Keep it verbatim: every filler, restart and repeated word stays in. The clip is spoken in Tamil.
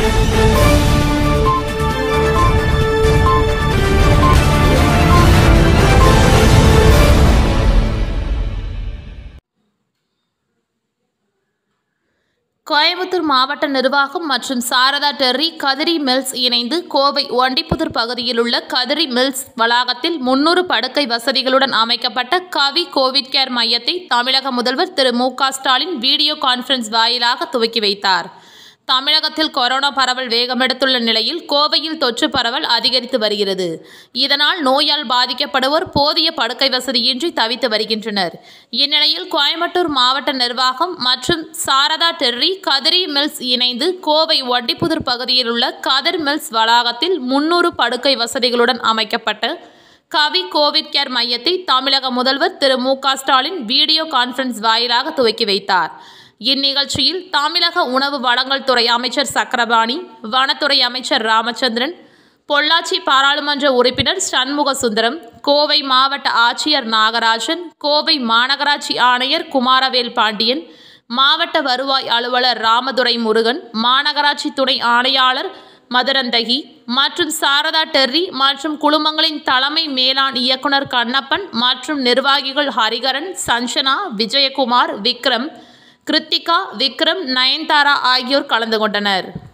கோயம்புத்தூர் மாவட்ட நிர்வாகம் மற்றும் சாரதா டெர்ரி கதிரி மில்ஸ் இணைந்து கோவை ஒண்டிப்புதூர் பகுதியில் உள்ள கதிரி மில்ஸ் வளாகத்தில் முன்னூறு படுக்கை வசதிகளுடன் அமைக்கப்பட்ட கவி கோவிட் கேர் மையத்தை தமிழக முதல்வர் திரு மு க ஸ்டாலின் வீடியோ கான்ஃபரன்ஸ் வாயிலாக துவக்கி வைத்தார். தமிழகத்தில் கொரோனா பரவல் வேகமெடுத்துள்ள நிலையில் கோவையில் தொற்று பரவல் அதிகரித்து வருகிறது. இதனால் நோயால் பாதிக்கப்படுவோர் போதிய படுக்கை வசதியின்றி தவித்து வருகின்றனர். இந்நிலையில் கோயம்புத்தூர் மாவட்ட நிர்வாகம் மற்றும் சாரதா டெர்ரி கதிரி மில்ஸ் இணைந்து கோவை ஒண்டிப்புதூர் பகுதியில் உள்ள கதிர் மில்ஸ் வளாகத்தில் முன்னூறு படுக்கை வசதிகளுடன் அமைக்கப்பட்ட கவி கோவிட் கேர் மையத்தை தமிழக முதல்வர் திரு மு க ஸ்டாலின் வீடியோ கான்ஃபரன்ஸ் வாயிலாக துவக்கி வைத்தார். இந்நிகழ்ச்சியில் தமிழக உணவு வழங்கல் துறை அமைச்சர் சக்கரபாணி, வனத்துறை அமைச்சர் ராமச்சந்திரன், பொள்ளாச்சி பாராளுமன்ற உறுப்பினர் சண்முக சுந்தரம், கோவை மாவட்ட ஆட்சியர் நாகராஜன், கோவை மாநகராட்சி ஆணையர் குமாரவேல் பாண்டியன், மாவட்ட வருவாய் அலுவலர் ராமதுரை முருகன், மாநகராட்சி துணை ஆணையாளர் மதுரந்தகி மற்றும் சாரதா டெர்ரி மற்றும் குழுமங்களின் தலைமை மேலாண் இயக்குனர் கண்ணப்பன் மற்றும் நிர்வாகிகள் ஹரிகரன், சஞ்சனா, விஜயகுமார், விக்ரம், கிருத்திகா, விக்ரம், நயன்தாரா ஆகியோர் கலந்து கொண்டனர்.